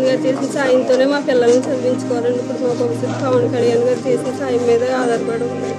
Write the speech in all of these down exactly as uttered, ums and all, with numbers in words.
గారు చేసిన సాయంతోనే మా పిల్లల్ని చదివించుకోవాలండి. ఇప్పుడు మా భవిష్యత్తు పవన్ కళ్యాణ్ గారు చేసిన సాయం మీద ఆధారపడి ఉంది.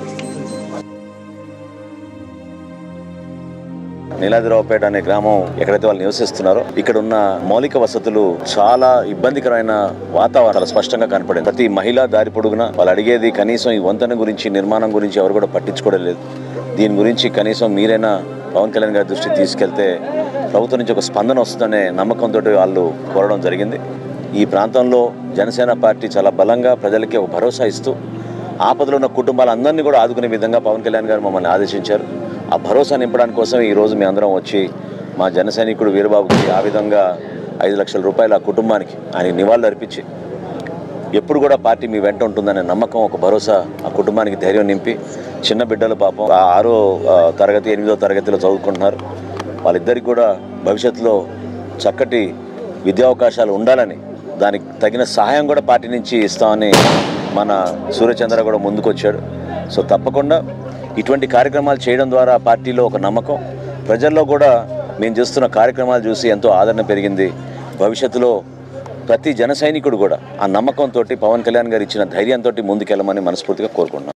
నీలాద్రిరావుపేట అనే గ్రామం ఎక్కడైతే వాళ్ళు నివసిస్తున్నారో ఇక్కడ ఉన్న మౌలిక వసతులు చాలా ఇబ్బందికరమైన వాతావరణాలు స్పష్టంగా కనపడింది. ప్రతి మహిళా దారి పొడుగున వాళ్ళు అడిగేది కనీసం ఈ వంతెన గురించి, నిర్మాణం గురించి ఎవరు కూడా పట్టించుకోవడం లేదు. దీని గురించి కనీసం మీరైనా పవన్ కళ్యాణ్ గారి దృష్టికి తీసుకెళ్తే ప్రభుత్వం నుంచి ఒక స్పందన వస్తుందనే నమ్మకంతో వాళ్ళు కోరడం జరిగింది. ఈ ప్రాంతంలో జనసేన పార్టీ చాలా బలంగా ప్రజలకి ఒక భరోసా ఇస్తూ ఆపదలో ఉన్న కుటుంబాలందరినీ కూడా ఆదుకునే విధంగా పవన్ కళ్యాణ్ గారు మమ్మల్ని ఆదేశించారు. ఆ భరోసా నింపడానికి కోసం ఈరోజు మీ అందరం వచ్చి మా జన సైనికుడు వీరబాబుకి ఆ విధంగా ఐదు లక్షల రూపాయలు ఆ కుటుంబానికి ఆయన నివాళులు అర్పించి ఎప్పుడు కూడా పార్టీ మీ వెంట ఉంటుందనే నమ్మకం, ఒక భరోసా ఆ కుటుంబానికి ధైర్యం నింపి, చిన్న బిడ్డలు పాపం ఆరో తరగతి ఎనిమిదో తరగతిలో చదువుకుంటున్నారు. వాళ్ళిద్దరికి కూడా భవిష్యత్తులో చక్కటి విద్యావకాశాలు ఉండాలని, దానికి తగిన సహాయం కూడా పార్టీ నుంచి ఇస్తామని మన సూర్యచంద్ర కూడా ముందుకొచ్చాడు. సో తప్పకుండా ఇటువంటి కార్యక్రమాలు చేయడం ద్వారా పార్టీలో ఒక నమ్మకం, ప్రజల్లో కూడా మేము చేస్తున్న కార్యక్రమాలు చూసి ఎంతో ఆదరణ పెరిగింది. భవిష్యత్తులో ప్రతి జన సైనికుడు కూడా ఆ నమ్మకంతో పవన్ కళ్యాణ్ గారు ఇచ్చిన ధైర్యంతో ముందుకెళ్ళమని మనస్ఫూర్తిగా కోరుకుంటున్నాం.